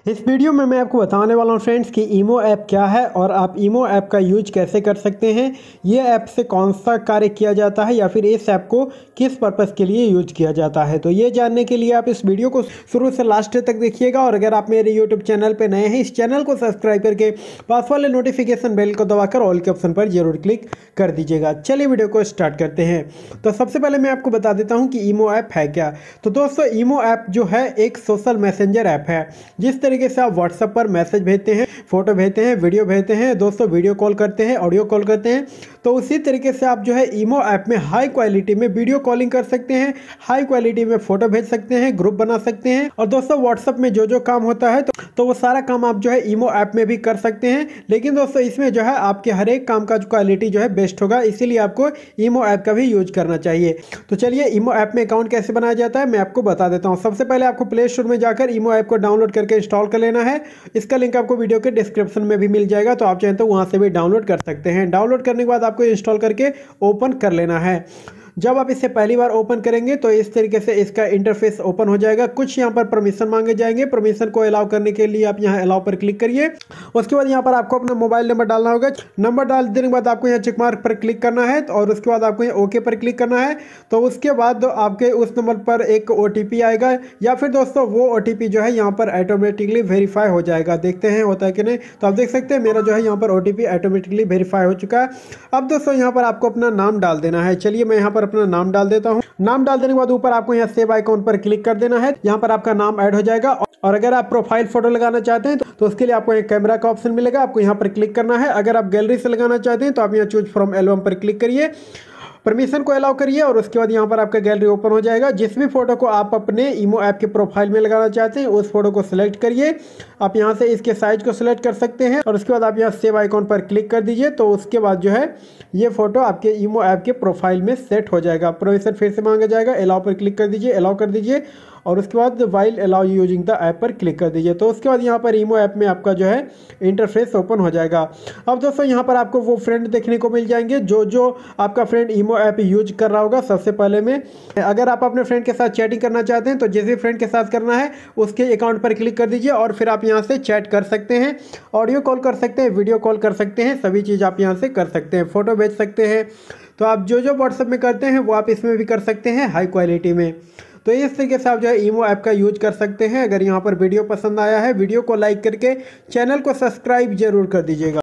इस वीडियो में मैं आपको बताने वाला हूँ फ्रेंड्स कि ईमो ऐप क्या है और आप ईमो ऐप का यूज कैसे कर सकते हैं। ये ऐप से कौन सा कार्य किया जाता है या फिर इस ऐप को किस पर्पज़ के लिए यूज किया जाता है। तो ये जानने के लिए आप इस वीडियो को शुरू से लास्ट तक देखिएगा। और अगर आप मेरे यूट्यूब चैनल पर नए हैं, इस चैनल को सब्सक्राइब करके पास वाले नोटिफिकेशन बेल को दबाकर ऑल के ऑप्शन पर जरूर क्लिक कर दीजिएगा। चलिए वीडियो को स्टार्ट करते हैं। तो सबसे पहले मैं आपको बता देता हूँ कि ईमो ऐप है क्या। तो दोस्तों, ईमो ऐप जो है एक सोशल मैसेंजर ऐप है। जिस तरीके से आप व्हाट्सएप पर मैसेज भेजते हैं, फोटो भेजते हैं, वीडियो भेजते हैं, दोस्तों वीडियो कॉल करते हैं, ऑडियो कॉल करते हैं, तो उसी तरीके से आप जो है ईमो ऐप में हाई क्वालिटी में वीडियो कॉलिंग कर सकते हैं, हाई क्वालिटी में फोटो भेज सकते हैं, ग्रुप बना सकते हैं। और दोस्तों, व्हाट्सएप में जो जो काम होता है तो वो सारा काम आप जो है ईमो ऐप में भी कर सकते हैं। लेकिन दोस्तों, इसमें जो है आपके हर एक काम का जो क्वालिटी जो है बेस्ट होगा, इसीलिए आपको ईमो ऐप का भी यूज करना चाहिए। तो चलिए, ईमो ऐप में अकाउंट कैसे बनाया जाता है मैं आपको बता देता हूँ। सबसे पहले आपको प्ले स्टोर में जाकर ईमो ऐप को डाउनलोड करके इंस्टॉल कर लेना है। इसका लिंक आपको वीडियो के डिस्क्रिप्शन में भी मिल जाएगा, तो आप चाहें तो वहां से भी डाउनलोड कर सकते हैं। डाउनलोड करने के बाद आपको इंस्टॉल करके ओपन कर लेना है। जब आप इसे पहली बार ओपन करेंगे तो इस तरीके से इसका इंटरफेस ओपन हो जाएगा। कुछ यहाँ पर परमिशन मांगे जाएंगे। परमिशन को अलाउ करने के लिए आप यहाँ अलाउ पर क्लिक करिए। उसके बाद यहाँ पर आपको अपना मोबाइल नंबर डालना होगा। नंबर डाल देने के बाद आपको यहाँ चेक मार्क पर क्लिक करना है और उसके बाद आपको यहाँ ओके पर क्लिक करना है। तो उसके बाद आपके उस नंबर पर एक OTP आएगा, या फिर दोस्तों वो OTP जो है यहाँ पर ऑटोमेटिकली वेरीफाई हो जाएगा। देखते हैं होता है कि नहीं। तो आप देख सकते हैं मेरा जो है यहाँ पर OTP ऑटोमेटिकली वेरीफाई हो चुका है। अब दोस्तों, यहाँ पर आपको अपना नाम डाल देना है। चलिए, मैं यहाँ पर अपना नाम डाल देता हूं। नाम डाल देने के बाद ऊपर आपको यहाँ सेव आइकॉन पर क्लिक कर देना है। यहाँ पर आपका नाम ऐड हो जाएगा। और अगर आप प्रोफाइल फोटो लगाना चाहते हैं तो उसके लिए आपको एक कैमरा का ऑप्शन मिलेगा, आपको यहाँ पर क्लिक करना है। अगर आप गैलरी से लगाना चाहते हैं तो आप यहाँ चूज फ्रॉम एल्बम पर क्लिक करिए, परमिशन को अलाउ करिए और उसके बाद यहाँ पर आपका गैलरी ओपन हो जाएगा। जिस भी फोटो को आप अपने ईमो ऐप के प्रोफाइल में लगाना चाहते हैं उस फोटो को सिलेक्ट करिए। आप यहाँ से इसके साइज को सिलेक्ट कर सकते हैं और उसके बाद आप यहाँ सेव आइकॉन पर क्लिक कर दीजिए। तो उसके बाद जो है ये फोटो आपके ईमो ऐप के प्रोफाइल में सेट हो जाएगा। परमिशन फिर से मांगा जाएगा, अलाउ पर क्लिक कर दीजिए, अलाउ कर दीजिए और उसके बाद while allow using the app पर क्लिक कर दीजिए। तो उसके बाद यहाँ पर ईमो ऐप में आपका जो है इंटरफेस ओपन हो जाएगा। अब दोस्तों, यहाँ पर आपको वो फ्रेंड देखने को मिल जाएंगे जो आपका फ्रेंड ईमो ऐप यूज कर रहा होगा। सबसे पहले में अगर आप अपने फ्रेंड के साथ चैटिंग करना चाहते हैं तो जिस भी फ्रेंड के साथ करना है उसके अकाउंट पर क्लिक कर दीजिए और फिर आप यहाँ से चैट कर सकते हैं, ऑडियो कॉल कर सकते हैं, वीडियो कॉल कर सकते हैं, सभी चीज़ आप यहाँ से कर सकते हैं, फोटो भेज सकते हैं। तो आप जो व्हाट्सएप में करते हैं वो आप इसमें भी कर सकते हैं हाई क्वालिटी में। तो इस तरीके से आप जो है ईमो ऐप का यूज कर सकते हैं। अगर यहाँ पर वीडियो पसंद आया है, वीडियो को लाइक करके चैनल को सब्सक्राइब जरूर कर दीजिएगा।